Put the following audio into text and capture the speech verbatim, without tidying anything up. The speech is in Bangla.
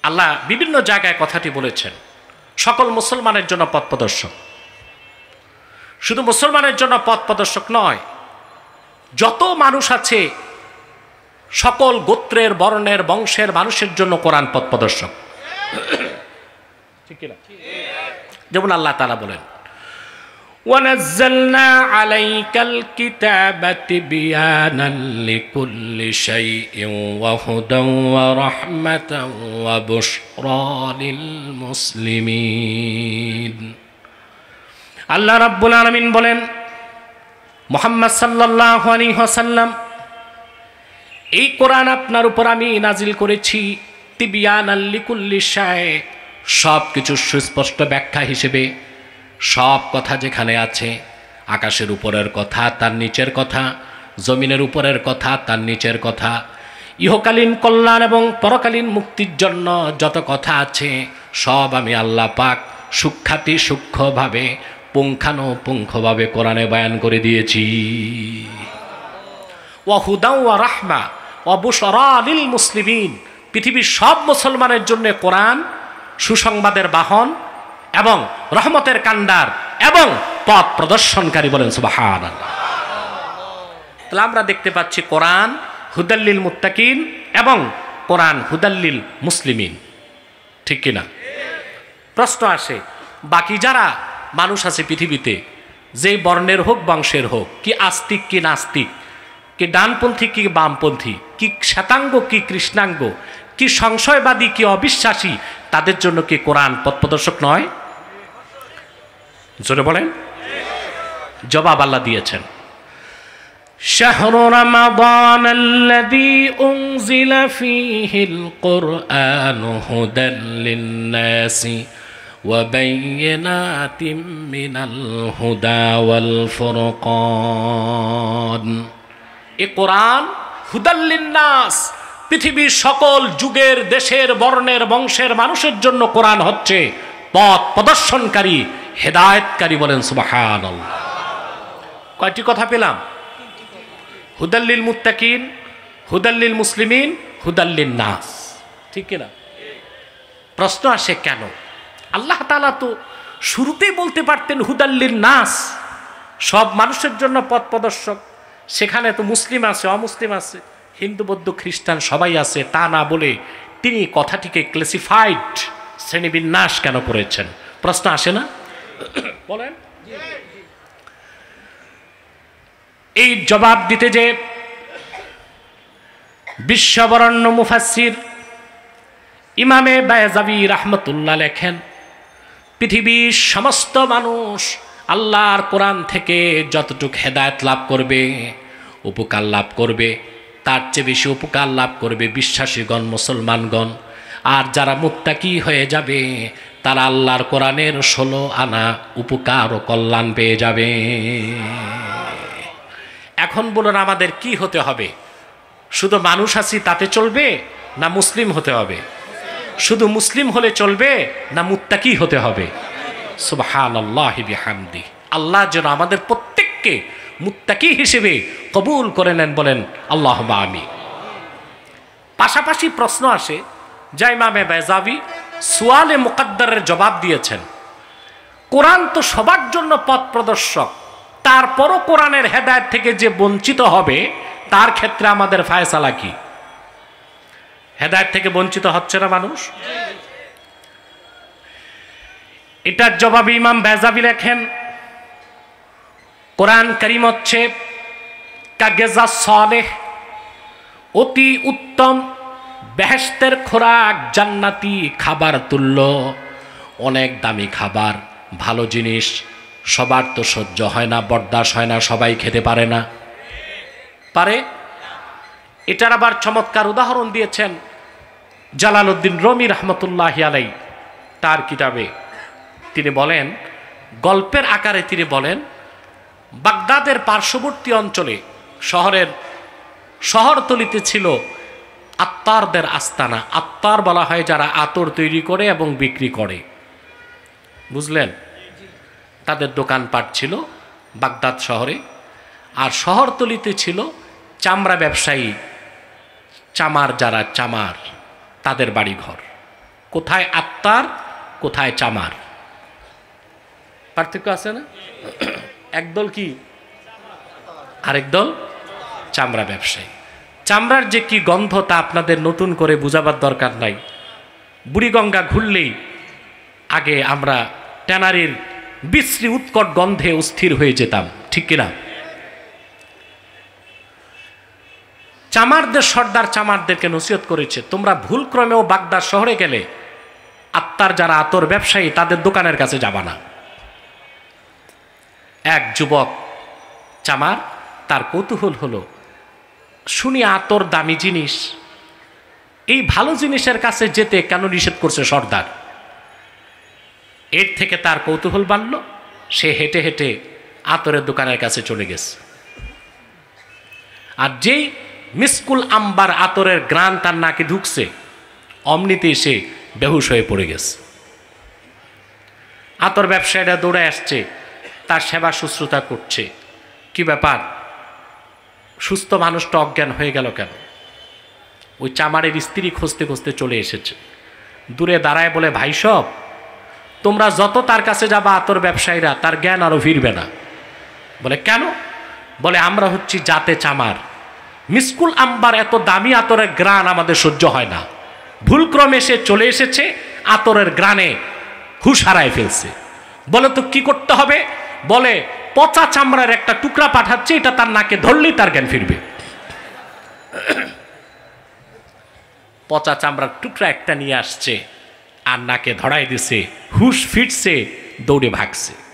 আল্লাহ বিভিন্ন জায়গায় কথাটি বলেছেন, সকল মুসলমানের জন্য পথ প্রদর্শক। শুধু মুসলমানের জন্য পথ প্রদর্শক নয়, যত মানুষ আছে সকল গোত্রের, বর্ণের, বংশের মানুষের জন্য কোরআন পথ প্রদর্শক। ঠিক না? যেমন আল্লাহ তাআলা বলেন, وَنَزَّلْنَا عَلَيْكَ الْكِتَابَ تِبْيَانًا لِكُلِّ شَيْءٍ وَهُدًى وَرَحْمَةً وَبُشْرَى لِلْمُسْلِمِينَ। আল্লাহ রাব্বুল আলামিন বলেন, মুহাম্মদ সাল্লাল্লাহু আলাইহি ওয়াসাল্লাম, এই কোরআন আপনার উপর আমি নাজিল করেছি তিবিয়ানাল লিকুল্লি শাই, সব কিছু সুস্পষ্ট ব্যাখ্যা হিসেবে। সব কথা যেখানে আছে, আকাশের উপরের কথা, তার নিচের কথা, জমিনের উপরের কথা, তার নিচের কথা, ইহকালীন কল্যাণ এবং পরকালীন মুক্তির জন্য যত কথা আছে, সব আমি আল্লাহ পাক সূক্ষ্মাতি সূক্ষ্মভাবে, পুঙ্খানুপুঙ্খভাবে কোরআনে বয়ান করে দিয়েছি। ওয়া হুদা ওয়া রাহমা ওয়া বুশরা লিল মুসলিমিন, পৃথিবীর সব মুসলমানের জন্য কোরআন সুসংবাদের বাহন এবং রহমতের কান্ডার এবং পথ প্রদর্শনকারী। বলেন সুবহানাল্লাহ। তাহলে আমরা দেখতে পাচ্ছি কোরআন হুদাল্লিল মুত্তাকিন এবং কোরআন হুদাল্লিল মুসলিমিন। ঠিক কিনা? প্রশ্ন আসে, বাকি যারা মানুষ আছে পৃথিবীতে, যে বর্ণের হোক, বংশের হোক, কি আস্তিক কি নাস্তিক, কি ডানপন্থী কি বামপন্থী, কি শ্বেতাঙ্গ কি কৃষ্ণাঙ্গ, কি সংশয়বাদী কি অবিশ্বাসী, তাদের জন্য কি কোরআন পথ প্রদর্শক নয়? জোরে বলেন। জবাব আল্লাহ দিয়েছেন, শাহরু রমাদান আল্লাযী উনজিলা ফীহিল কুরআনু হুদাল লিন-নাসি ওয়া বায়্যিনাতিম মিনাল হুদা ওয়াল ফুরকান। এ কোরআন হুদাল লিন-নাস, পৃথিবীর সকল যুগের, দেশের, বর্ণের, বংশের মানুষের জন্য কোরআন হচ্ছে পথ প্রদর্শনকারী, হেদায়েতকারী। বলেন সুবহানাল্লাহ। কয়টি কথা পেলাম? হুদাল্লিল মুত্তাকিন, হুদাল্লিল মুসলিমিন, হুদাল্লিন নাস। ঠিক কিনা? প্রশ্ন আসে কেন? আল্লাহ তাআলা তো শুরুতেই বলতে পারতেন হুদাল্লিন নাস, সব মানুষের জন্য পথ প্রদর্শক। সেখানে তো মুসলিম আছে, অমুসলিম আছে, হিন্দু, বৌদ্ধ, খ্রিস্টান সবাই আছে। তা না বলে তিনি কথাটিকে ক্লাসিফাইড, শ্রেণীবিন্যাস কেন করেছেন? প্রশ্ন আসে না? বলেন। এই জবাব দিতে যে বিশ্ববরণ্য মুফাসসির ইমামে বায়জাবি রাহমাতুল্লাহ লেখেন, পৃথিবীর সমস্ত মানুষ আল্লাহর কোরআন থেকে যতটুকু হেদায়েত লাভ করবে, উপকার লাভ করবে, তার চেয়ে বেশি উপকার লাভ করবে বিশ্বাসীগণ, মুসলমানগণ। আর যারা মুত্তাকি হয়ে যাবে, তারা আল্লাহর কোরআনের ষোলো আনা উপকার ও কল্যাণ পেয়ে যাবে। এখন বলুন, আমাদের কি হতে হবে? শুধু মানুষ আছি তাতে চলবে, না মুসলিম হতে হবে? শুধু মুসলিম হলে চলবে, না মুত্তাকি হতে হবে? সুবহানাল্লাহি বিহামদি। আল্লাহ যেন আমাদের প্রত্যেককে মুত্তাকি হিসেবে কবুল করে নেন। বলেন আল্লাহুম্মা আমিন। পাশাপাশি প্রশ্ন আসে, যা ইমামে বায়জাবি সুয়ালে মুকদ্দারের জবাব দিয়েছেন, কোরআন তো সবার জন্য পথ প্রদর্শক, তারপরও কোরআনের হেদায়েত থেকে যে বঞ্চিত হবে, তার ক্ষেত্রে আমাদের ফায়সালা কি? হেদায়েত থেকে বঞ্চিত হচ্ছে না মানুষ? এটার জবাবে ইমাম বায়জাবি লেখেন, কোরআন কারীম হচ্ছে কাগজা সালেহ, অতি উত্তম বেহেশতের খোরাক, জান্নাতি খাবার তুল্য, অনেক দামি খাবার, ভালো জিনিস। সবার তো সহ্য হয় না, বরদাস্ত হয় না, সবাই খেতে পারে না। পারে? এটার আবার চমৎকার উদাহরণ দিয়েছেন জালালউদ্দিন রুমি রহমতুল্লাহি আলাইহি তার কিতাবে। তিনি বলেন, গল্পের আকারে তিনি বলেন, বাগদাদের পার্শ্ববর্তী অঞ্চলে শহরের শহরতলিতে ছিল আত্তারদের আস্তানা। আত্তার বলা হয় যারা আতর তৈরি করে এবং বিক্রি করে, বুঝলেন? তাদের দোকানপাট ছিল বাগদাদ শহরে। আর শহরতলিতে ছিল চামড়া ব্যবসায়ী, চামার যারা চামার, তাদের বাড়িঘর। কোথায় আত্মার, কোথায় চামার, পার্থক্য আছে না? একদল কি, আরেক দল চামড়া ব্যবসায়ী। চামড়ার যে কি গন্ধ তা আপনাদের নতুন করে বুঝাবার দরকার নাই। বুড়িগঙ্গা ঘুরলেই আগে আমরা ট্যানারির বিশ্রী উৎকট গন্ধে অস্থির হয়ে যেতাম, ঠিক কিনা? চামারদের সর্দার চামারদেরকে নসিহত করেছে, তোমরা ভুলক্রমেও বাগদাদ শহরে গেলে আত্মার যারা আতর ব্যবসায়ী তাদের দোকানের কাছে যাবা না। এক যুবক চামার, তার কৌতূহল হলো, শুনি আতর দামি জিনিস, এই ভালো জিনিসের কাছে যেতে কেন নিষেধ করছে সর্দার? এর থেকে তার কৌতূহল বাড়ল, সে হেঁটে হেঁটে আতরের দোকানের কাছে চলে গেছে। আর যেই মিসকুল আম্বার আতরের গ্রান তার নাকে ঢুকছে, অমনিতে সে বেহুশ হয়ে পড়ে গেছে। আতর ব্যবসায়ীরা দৌড়ে আসছে, তার সেবা শুশ্রূষা করছে। কি ব্যাপার, সুস্থ মানুষটা অজ্ঞান হয়ে গেল কেন? ওই চামারের স্ত্রী খুঁজতে খুঁজতে চলে এসেছে, দূরে দাঁড়ায় বলে, ভাই সব, তোমরা যত তার কাছে যাবা আতর ব্যবসায়ীরা, তার জ্ঞান আরো ফিরবে না। বলে কেন? বলে আমরা হচ্ছি জাতে চামার, মিসকুল আম্বার এত দামি আতরের গ্রান আমাদের সহ্য হয় না। ভুলক্রমে সে চলে এসেছে, আতরের গ্রানে হুশ হারায় ফেলছে। বলে তো কি করতে হবে? বলে পচা চামড়ার একটা টুকরা পাঠাচ্ছে, এটা তার নাকে ধরলেই তার জ্ঞান ফিরবে। পচা চামড়ার টুকরা একটা নিয়ে আসছে আর নাকে ধরাই দিছে, হুশ ফিরছে, দৌড়ে ভাগছে।